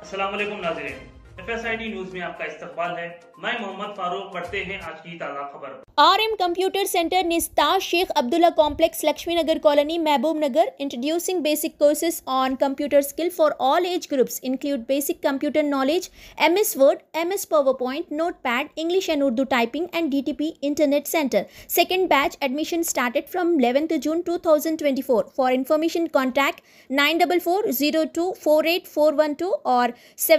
अस्सलाम वालेकुम नाज़रीन, FSID न्यूज में आपका इस्तकबाल है। मैं मोहम्मद फारूक। पढ़ते हैं आज की ताज़ा खबर। RM Computer Center Nista Sheikh Abdullah Complex, Lakshmi Nagar Colony, Mehboob Nagar, introducing basic courses on computer skill for all age groups, include basic computer knowledge, MS Word, MS PowerPoint, Notepad, English and Urdu typing, and DTP Internet Center. Second batch admission started from 11th June 2024. For information, contact 9440248412 or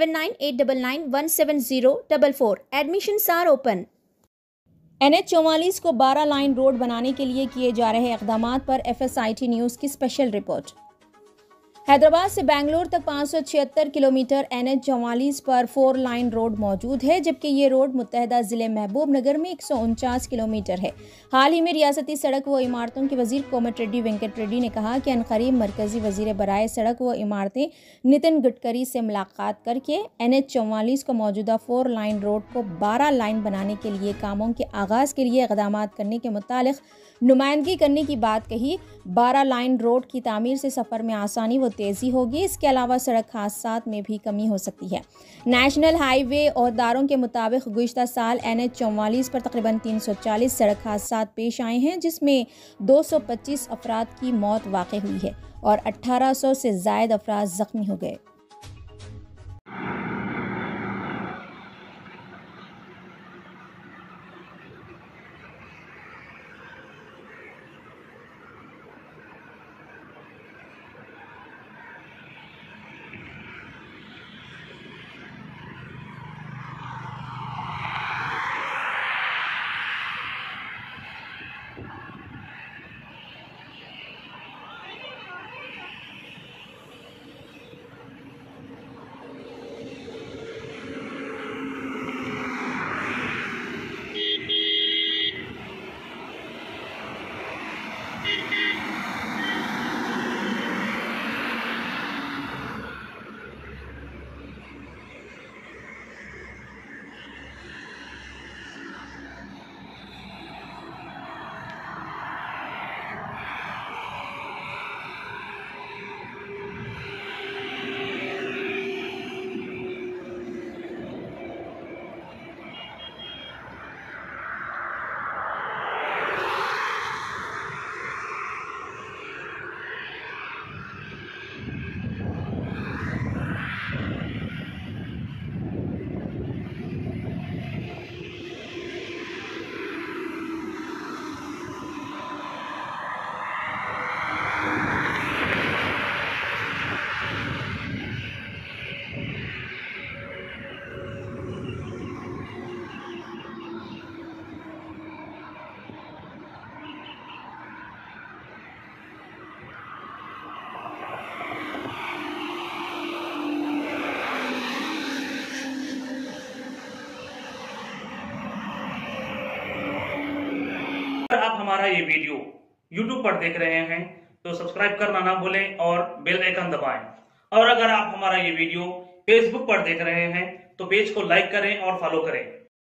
7989917044. Admissions are open. NH44 को 12 line road बनाने के लिए किए जा रहे इक़दामात पर FSIT news की स्पेशल रिपोर्ट। हैदराबाद से बेंगलोर तक 576 किलोमीटर NH44 पर 4 लाइन रोड मौजूद है, जबकि ये रोड मुत्तहदा ज़िले महबूब नगर में 149 किलोमीटर है। हाल ही में रियासती सड़क व इमारतों के वजीर कोमट रेड्डी वेंकट रेड्डी ने कहा कि अनकरीब मरकजी वजीर बराए सड़क व इमारतें नितिन गडकरी से मुलाकात करके NH44 को मौजूदा 4 लाइन रोड को 12 लाइन बनाने के लिए कामों के आगाज़ के लिए इक़दामात करने के मुतालिक नुमाइंदगी करने की बात कही। 12 लाइन रोड की तामीर से सफ़र में आसानी व तेज़ी होगी। इसके अलावा सड़क हादसात में भी कमी हो सकती है। नेशनल हाईवे ओहदारों के मुताबिक गुज़िश्ता साल NH44 पर तकरीबन 340 सड़क हादसात पेश आए हैं, जिसमें 225 अफराद की मौत वाक़ई हुई है और 1800 से ज़ायद अफराद ज़ख्मी हो गए। अगर आप हमारा ये वीडियो YouTube पर देख रहे हैं तो सब्सक्राइब करना ना भूलें और बेल आइकन दबाएं। और अगर आप हमारा ये वीडियो Facebook पर देख रहे हैं तो पेज को लाइक करें और फॉलो करें।